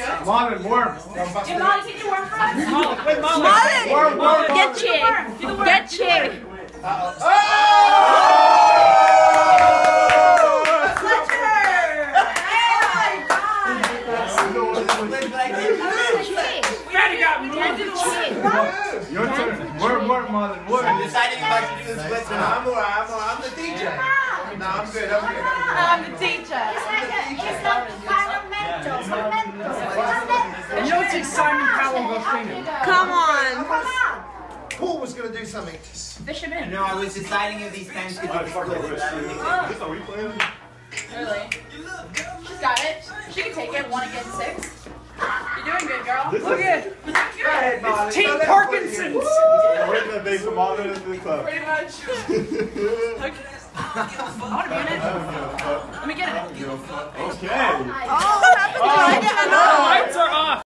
do it? Malin, worm. Hey, Malin, can you worm for us? Malin, get chick. Get chick. Your turn. Worm, Malin, worm. I'm deciding if I should do the splits or not. I'm the teacher. No, I'm good. I'm the teacher. It's like fundamental. And you don't see Simon Cowell go singing. Come on. Paul was going to do something. Fish him in. No, I was deciding if these pens could do splits. Really? She's got it. She can take it. 1 against 6. You're doing good, girl. Look at it. It's Team Parkinson's. We're going to be from all the club. Pretty much. I want to be in it. Let me get it. Okay. Oh, what happened to